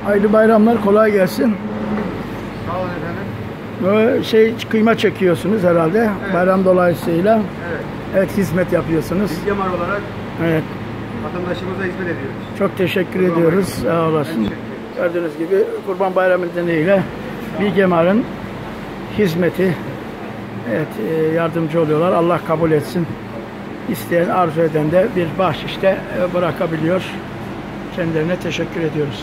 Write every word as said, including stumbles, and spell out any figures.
Hayırlı bayramlar, kolay gelsin. Sağ olun efendim. Şey, kıyma çekiyorsunuz herhalde, evet. Bayram dolayısıyla. Evet. Evet, hizmet yapıyorsunuz. Bilgemar olarak evet. vatandaşımıza hizmet ediyoruz. Çok teşekkür Kurban ediyoruz. Bayramı. Sağ olasın. Gördüğünüz gibi Kurban Bayramı nedeniyle Bilgemar'ın hizmeti, evet, yardımcı oluyorlar. Allah kabul etsin. İsteyen, arzu eden de bir bahşişte bırakabiliyor. Kendilerine teşekkür ediyoruz.